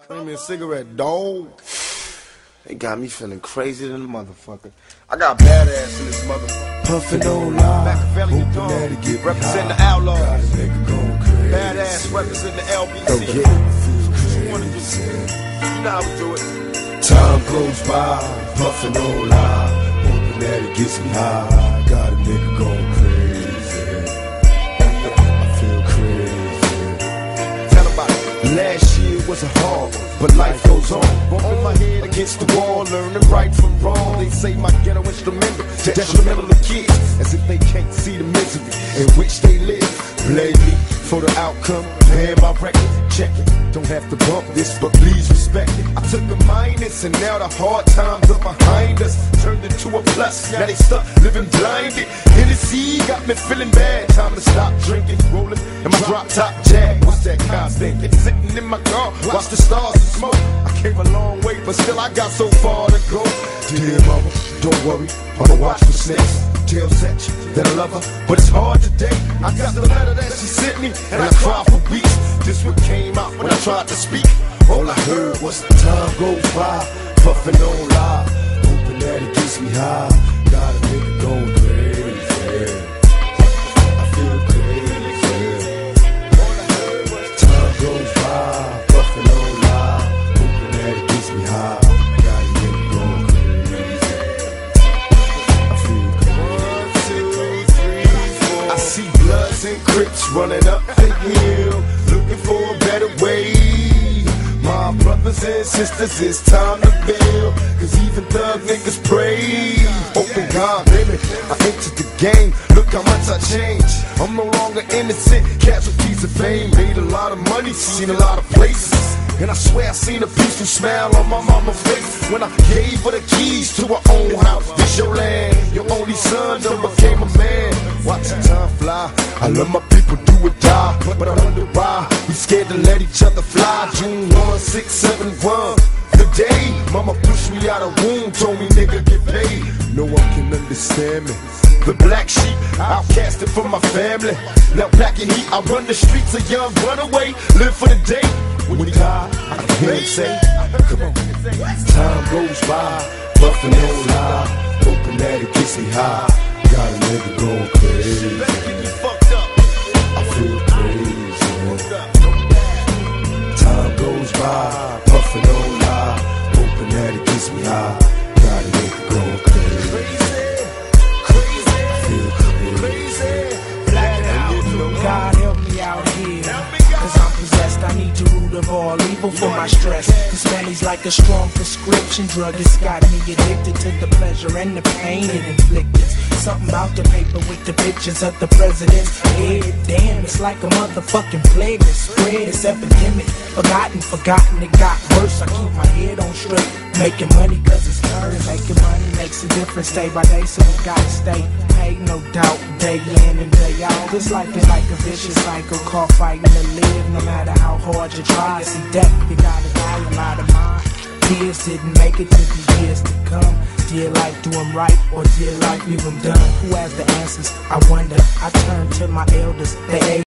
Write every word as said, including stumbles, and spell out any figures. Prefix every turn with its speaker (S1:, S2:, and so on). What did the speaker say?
S1: Bring me a cigarette, dog. They got me feeling crazy than a motherfucker. I got badass in this motherfucker.
S2: Puffin' on live,
S1: Machiavelli, you
S2: hoping that it
S1: dog.
S2: get
S1: Represent the
S2: high.
S1: outlaws.
S2: Got a nigga going crazy.
S1: Badass represent the L B C.
S2: Go get it.
S1: What you wanna do? You know how we do it.
S2: Time goes by, puffin' on live, hoping that it gets me high. Got a nigga going crazy. I feel crazy.
S1: Tell about it.
S2: Last year was a hard one, but life goes on. Bumping my head against the wall, learning right from wrong. They say my ghetto instrumental, detrimental to kids, as if they can't see the misery in which they live. Blame me for the outcome, paying my record, check it. Don't have to bump this, but please respect it. I took a minus, and now the hard times are behind us. Turned into a plus, now they stuck living blinded. Hennessy got me feeling bad, time to stop drinking. Rolling in my drop top Jag, what's that car thinking? Sitting in my car, watch the stars and smoke. I came a long way, but still I got so far to go. Dear mama, don't worry, I'ma watch for snakes. Tell Satch that I love her, but it's hard today. I got the letter that she sent me, and I cried for weeks. This one came out when I tried to speak. All I heard was time goes by, puffin' on live, hoping that it gets me high. Got a nigga going crazy. I feel crazy. Time goes by, puffin' on live, hoping that it gets me high. Got a nigga going crazy. I feel crazy. I see Bloods and Crips running up the hill, looking for a better way. My brothers and sisters, it's time to build, cause even thug niggas pray. Open God, baby, I entered the game, look how much I changed. I'm no longer innocent, casualties of fame. Made a lot of money, seen a lot of places, and I swear I seen a peaceful smile on my mama's face when I gave her the keys to her own house. This your land, your only son done became a man. Watching time fly, I love my people, do or die, but I wonder why we scared to let each other fly. June one, six, seven, one, the day mama pushed me out of womb, told me nigga get paid. No one can understand me. The black sheep, outcasted from my family. Now back in heat, I run the streets, a young runaway, live for the day. When he died, I can hear him say, come on. Time goes by, puffin' on live, hoping that it gets me high. Got a nigga going crazy. I feel crazy. Time goes by, puffin' on live, hoping that it gets me high. Got a nigga going crazy. I feel crazy.
S3: God help me out here, cause I'm possessed. I need the root of all evil for my stress. Cause money's like a strong prescription drug. It's got me addicted to the pleasure and the pain it inflicted. Something about the paper with the pictures of the president's head. Damn, it's like a motherfucking plague that spread. It's epidemic, forgotten, forgotten, it got worse. I keep my head on straight, making money cause it's earned. Making money makes a difference day by day, so we gotta stay paid, no doubt, day in and day out. This life is like a vicious cycle, caught fighting to live. No matter how hard you try, see death, you gotta die, a lot of mine. Years didn't make it to the years to come. Did life do them right, or did life leave them dumb? Who has the answers? I wonder. I turn to my elders, they